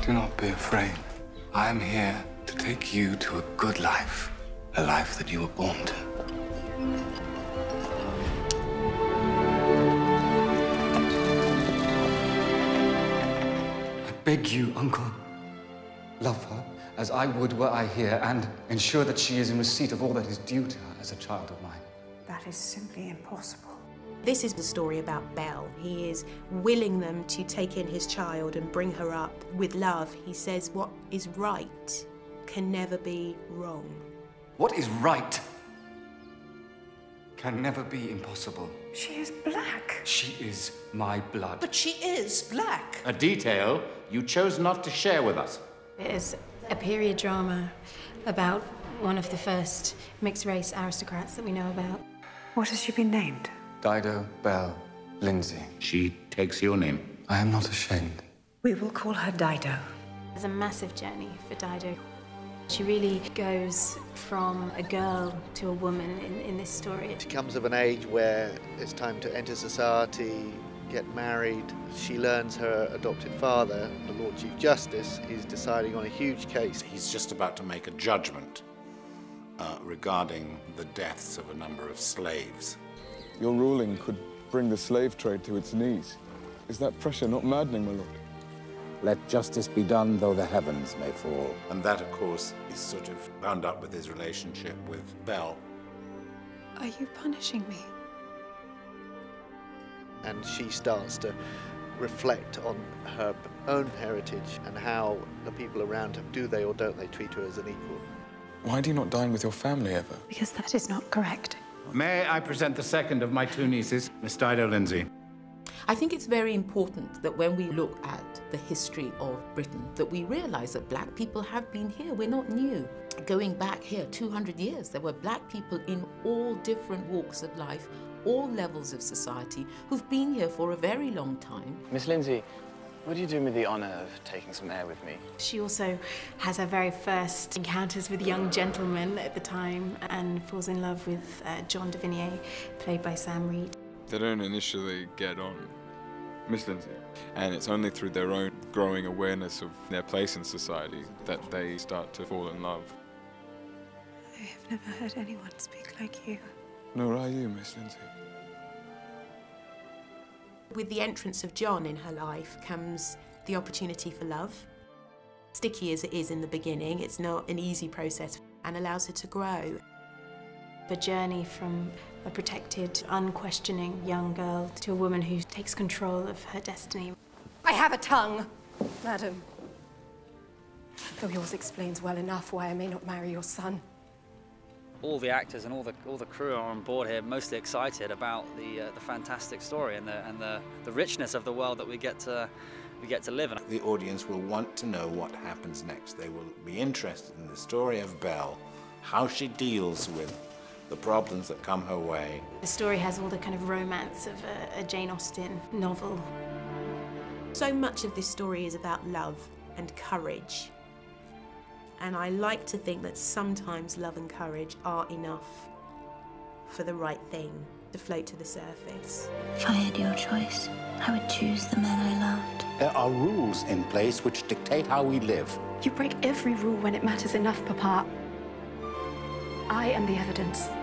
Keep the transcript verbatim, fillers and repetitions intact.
Do not be afraid. I am here to take you to a good life. A life that you were born to. I beg you, Uncle, love her as I would were I here, and ensure that she is in receipt of all that is due to her as a child of mine. That is simply impossible. This is the story about Belle. He is willing them to take in his child and bring her up with love. He says what is right can never be wrong. What is right can never be impossible. She is black. She is my blood. But she is black. A detail you chose not to share with us. It is a period drama about one of the first mixed-race aristocrats that we know about. What has she been named? Dido Belle Lindsay. She takes your name. I am not ashamed. We will call her Dido. It's a massive journey for Dido. She really goes from a girl to a woman in, in this story. She comes of an age where it's time to enter society, get married. She learns her adopted father, the Lord Chief Justice, is deciding on a huge case. He's just about to make a judgment uh, regarding the deaths of a number of slaves. Your ruling could bring the slave trade to its knees. Is that pressure not maddening, my lord? Let justice be done, though the heavens may fall. And that, of course, is sort of bound up with his relationship with Belle. Are you punishing me? And she starts to reflect on her own heritage and how the people around her, do they or don't they treat her as an equal. Why do you not dine with your family ever? Because that is not correct. May I present the second of my two nieces, Miss Dido Lindsay? I think it's very important that when we look at the history of Britain, that we realise that black people have been here. We're not new. Going back here two hundred years, there were black people in all different walks of life, all levels of society, who've been here for a very long time. Miss Lindsay, would you do me the honour of taking some air with me? She also has her very first encounters with young gentlemen at the time and falls in love with uh, John Davinier, played by Sam Reed. They don't initially get on, Miss Lindsay, and it's only through their own growing awareness of their place in society that they start to fall in love. I have never heard anyone speak like you. Nor are you, Miss Lindsay. With the entrance of John in her life comes the opportunity for love. Sticky as it is in the beginning, it's not an easy process and allows her to grow. The journey from a protected, unquestioning young girl to a woman who takes control of her destiny. I have a tongue, madam. Though yours explains well enough why I may not marry your son. All the actors and all the all the crew are on board here, mostly excited about the uh, the fantastic story and the and the the richness of the world that we get to we get to live in. The audience will want to know what happens next. They will be interested in the story of Belle, how she deals with the problems that come her way. The story has all the kind of romance of a, a Jane Austen novel. So much of this story is about love and courage. And I like to think that sometimes love and courage are enough for the right thing to float to the surface. If I had your choice, I would choose the man I loved. There are rules in place which dictate how we live. You break every rule when it matters enough, Papa. I am the evidence.